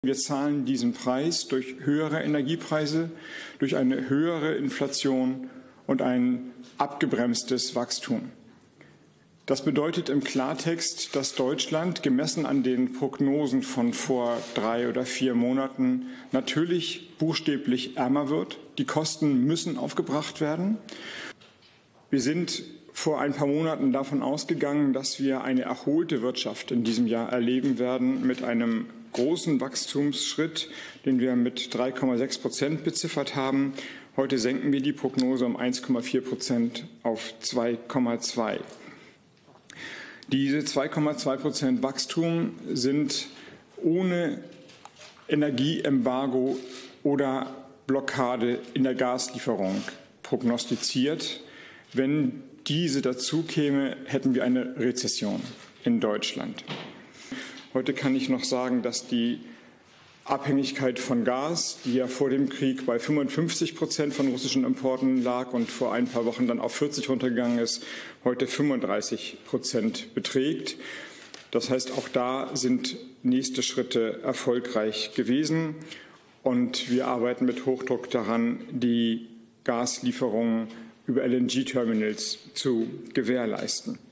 Wir zahlen diesen Preis durch höhere Energiepreise, durch eine höhere Inflation und ein abgebremstes Wachstum. Das bedeutet im Klartext, dass Deutschland, gemessen an den Prognosen von vor 3 oder 4 Monaten, natürlich buchstäblich ärmer wird. Die Kosten müssen aufgebracht werden. Wir sind vor ein paar Monaten davon ausgegangen, dass wir eine erholte Wirtschaft in diesem Jahr erleben werden mit einem großen Wachstumsschritt, den wir mit 3,6% beziffert haben. Heute senken wir die Prognose um 1,4% auf 2,2%. Diese 2,2% Wachstum sind ohne Energieembargo oder Blockade in der Gaslieferung prognostiziert. Wenn diese dazu käme, hätten wir eine Rezession in Deutschland. Heute kann ich noch sagen, dass die Abhängigkeit von Gas, die ja vor dem Krieg bei 55% von russischen Importen lag und vor ein paar Wochen dann auf 40 runtergegangen ist, heute 35% beträgt. Das heißt, auch da sind nächste Schritte erfolgreich gewesen. Und wir arbeiten mit Hochdruck daran, die Gaslieferungen über LNG-Terminals zu gewährleisten.